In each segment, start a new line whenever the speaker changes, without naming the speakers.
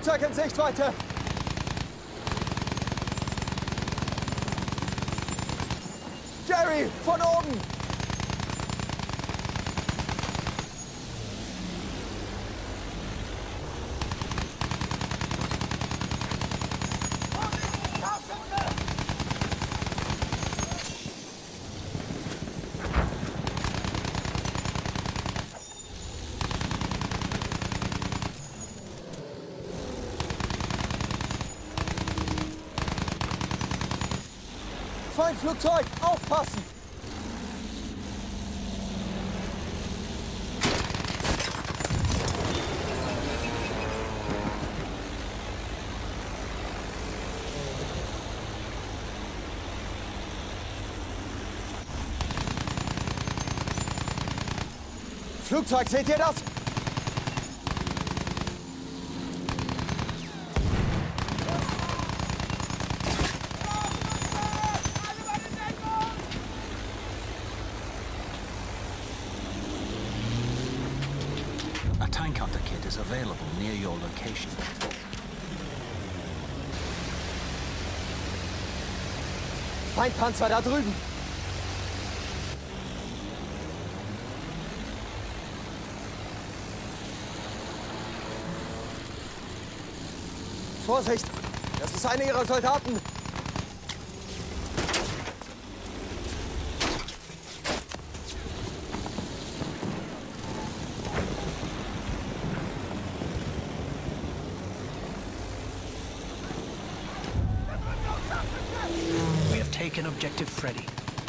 Flugzeug in Sichtweite! Jerry, von oben! Feindflugzeug, aufpassen! Flugzeug, seht ihr das?
A tank hunter kit is available near your location.
Feindpanzer da drüben! Vorsicht! Das ist einer ihrer Soldaten!
We have taken objective Freddy.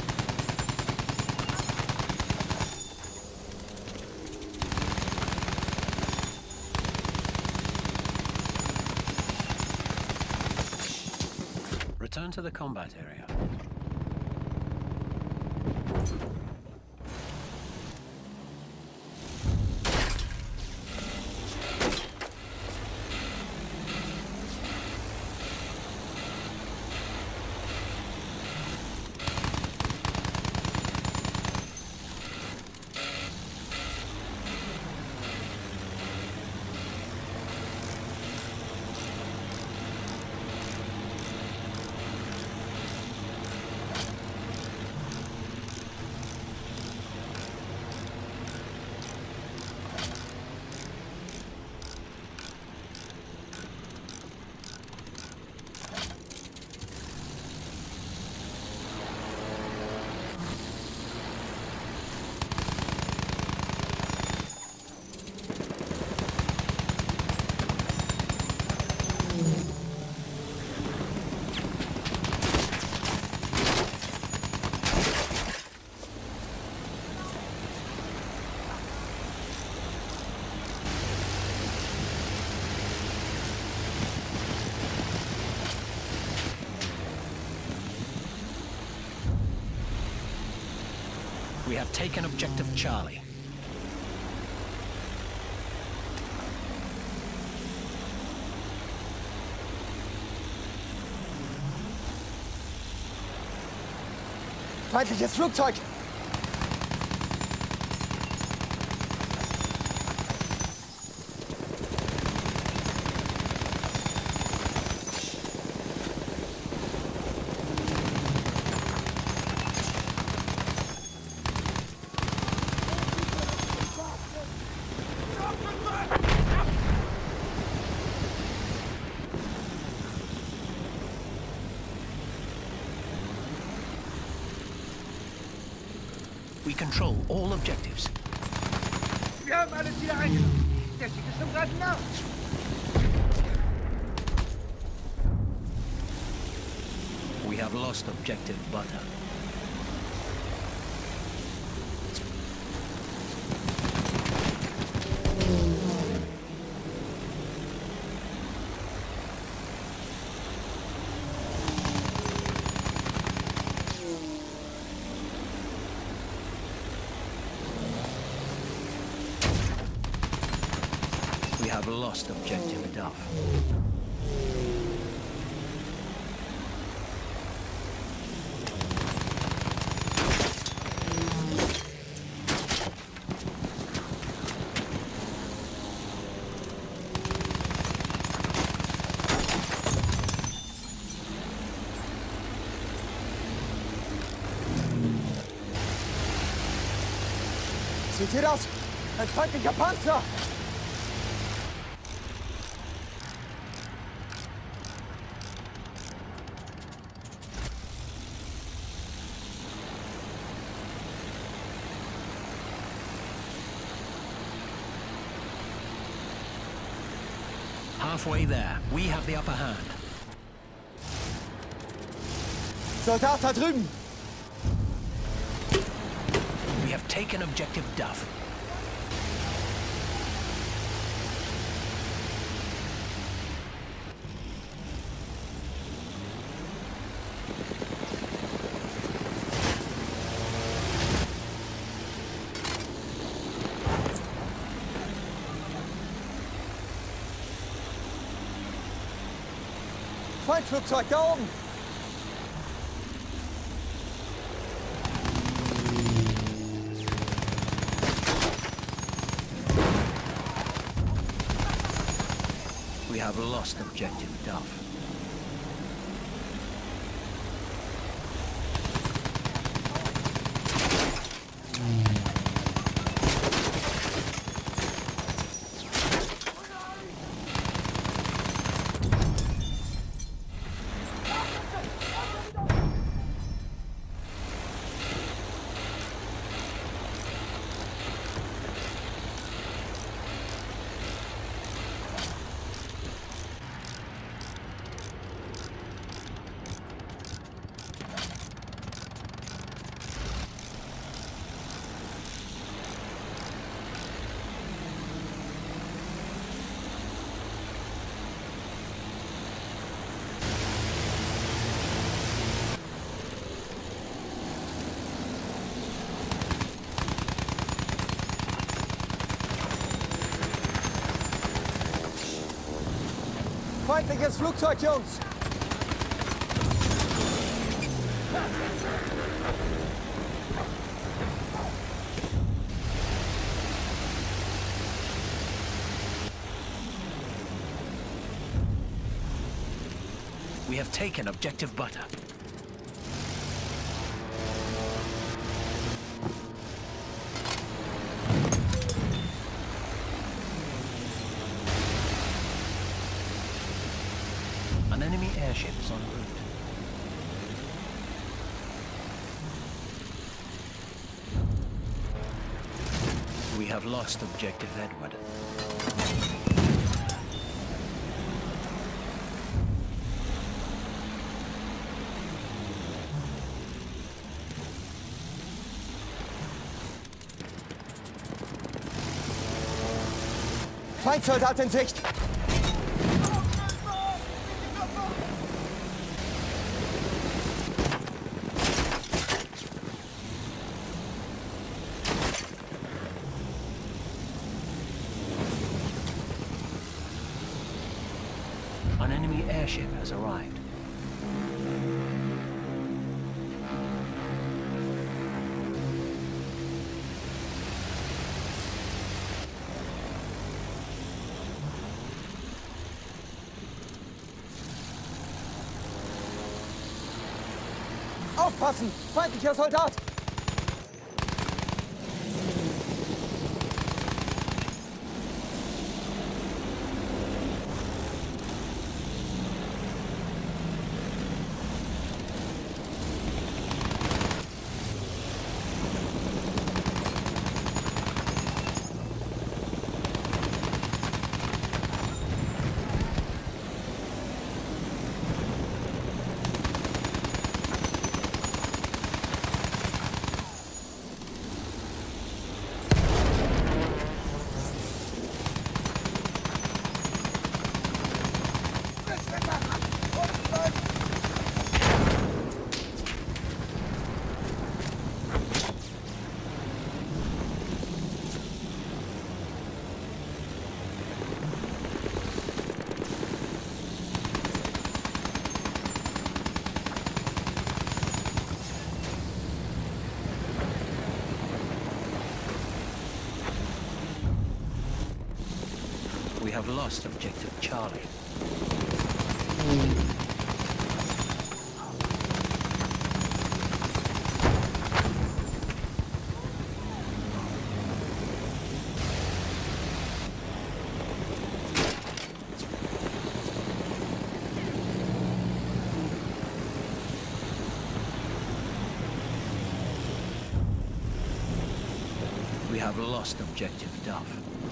Return to the combat area. We have taken objective Charlie.
Feindliches Flugzeug!
We control all objectives.
Wir haben alles wieder eingenommen. Der Sieg ist zum Greifen nach.
We have lost objective Butter. We have lost objective Duff.
Seht ihr das? Ein feindlicher Panzer!
Halfway there. We have the upper hand.
Soldat da drüben!
We have taken objective Duff.
Feindflugzeug da oben!
We have lost objective Duff.
Feindliches Flugzeug, Jungs!
We have taken objective Butter. An enemy airship is en route. We have lost objective Edward.
Feindsoldat in Sicht!
An enemy airship has arrived.
Aufpassen! Feindlicher Soldat!
We have lost objective Charlie. have lost objective Duff.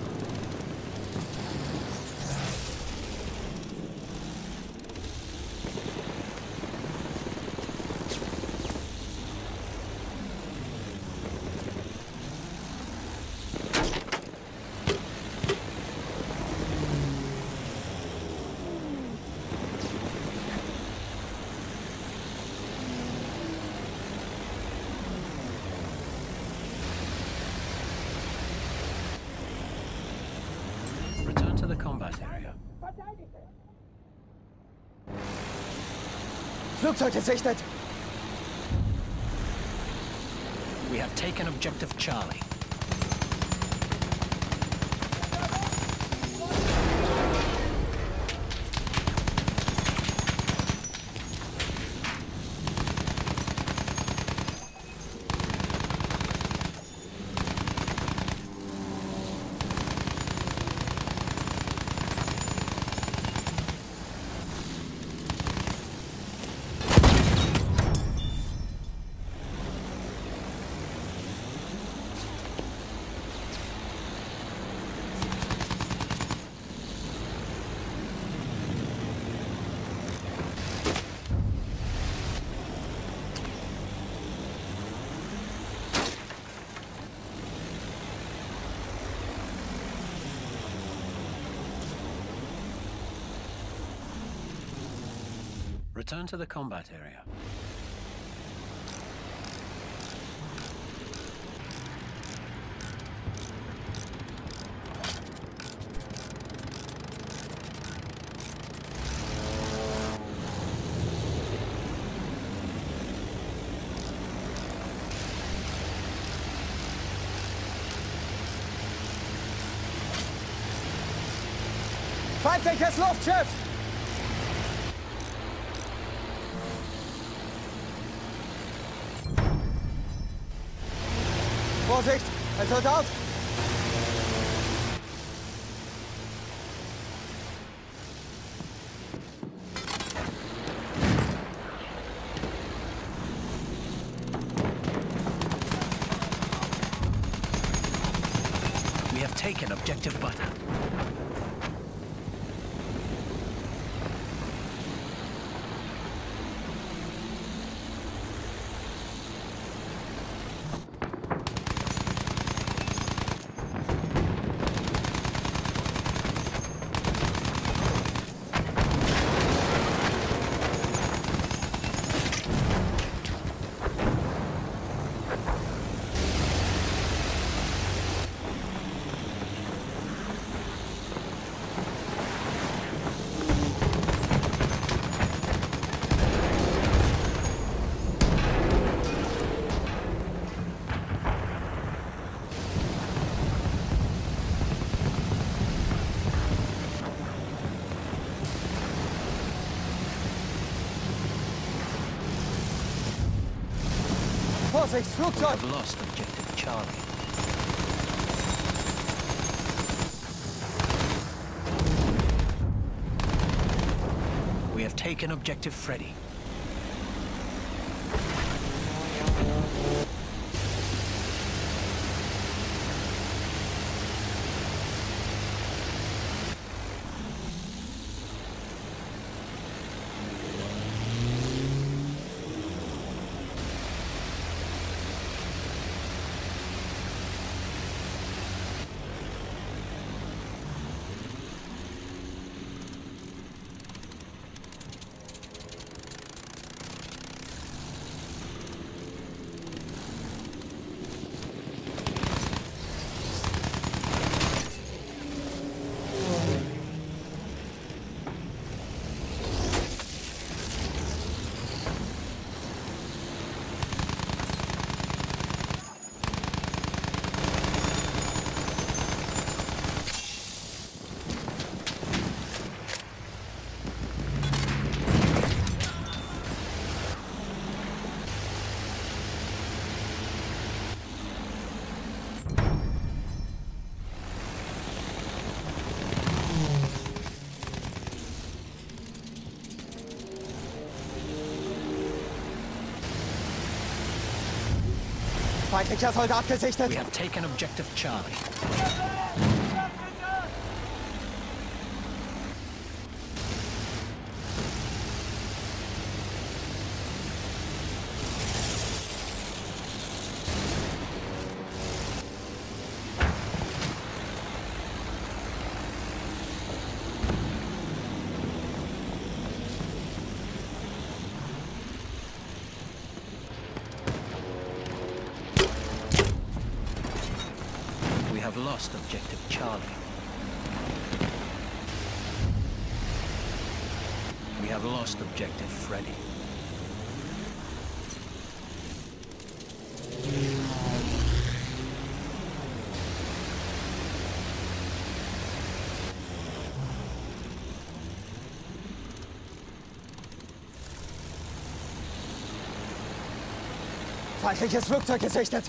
Return to the combat area.
Flugzeug gesichtet.
We have taken objective Charlie. Return to the combat area.
Feindliches Luftschiff! Vorsicht! Ein Soldat!
We have taken objective Butter.
Vorsicht,
We
Flugzeug!
have lost objective Charlie. We have taken objective Freddy.
Feindlicher Soldat gesichtet.
We have taken objective Charlie. We have lost objective Charlie. We have lost objective Freddy.
Feindliches Flugzeug gesichtet.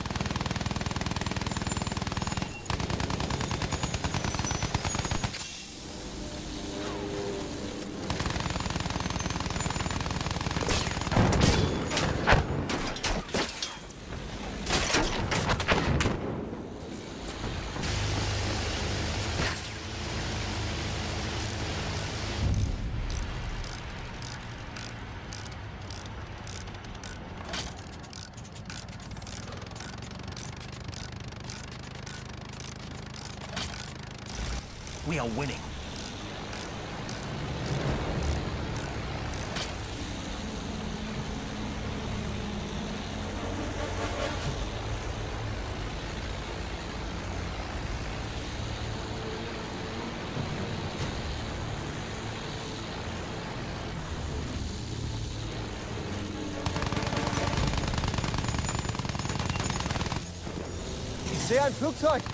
We are winning.
Ich sehe ein Flugzeug.